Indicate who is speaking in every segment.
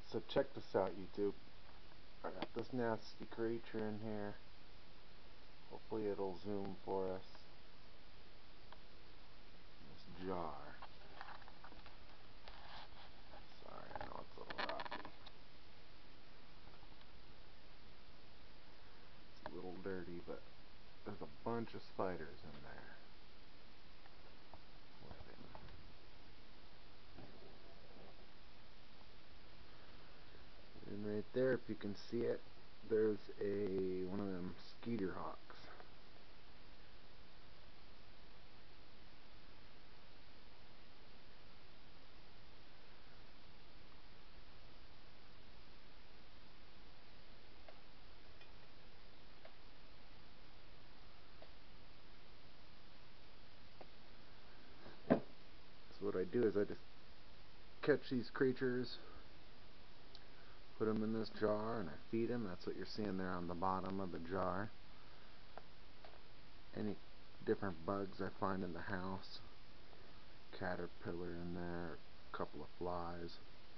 Speaker 1: So check this out, YouTube. I got this nasty creature in here. Hopefully it'll zoom for us. This jar. Sorry, I know it's a little rocky. It's a little dirty, but there's a bunch of spiders in there. And right there, if you can see it, there's one of them skeeter hawks. So what I do is I just catch these creatures, put them in this jar, and I feed them. That's what you're seeing there on the bottom of the jar. Any different bugs I find in the house, caterpillar in there, a couple of flies.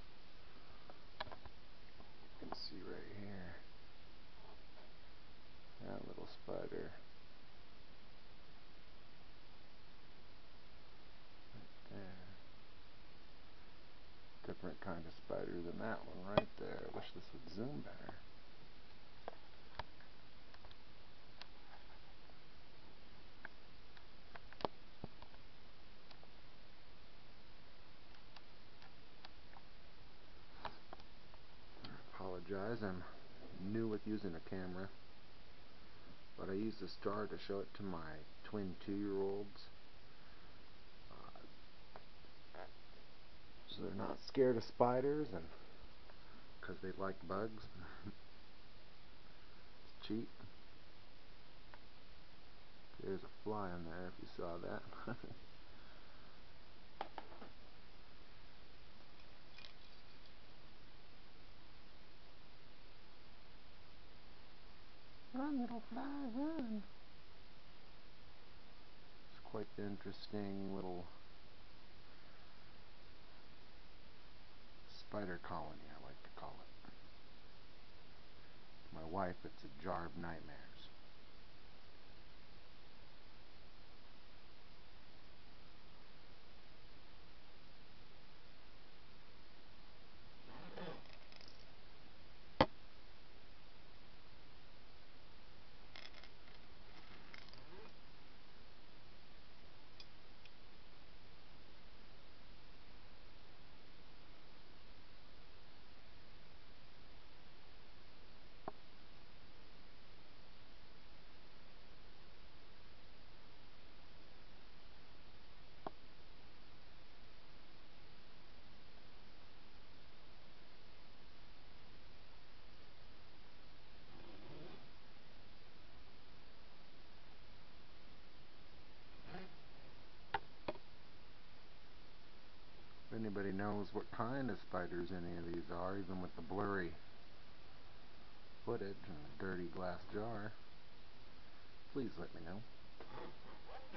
Speaker 1: You can see right here, that little spider right there. Different kind of spider than that one right there. I wish this would zoom better. I apologize, I'm new with using a camera, but I use this jar to show it to my twin 2-year-olds, so they're not scared of spiders, and because they like bugs. It's cheap. There's a fly in there if you saw that. Run, little fly, run. It's quite the interesting little spider colony, I like to call it. To my wife, it's a jar of nightmares. If anybody knows what kind of spiders any of these are, even with the blurry footage and the dirty glass jar, please let me know.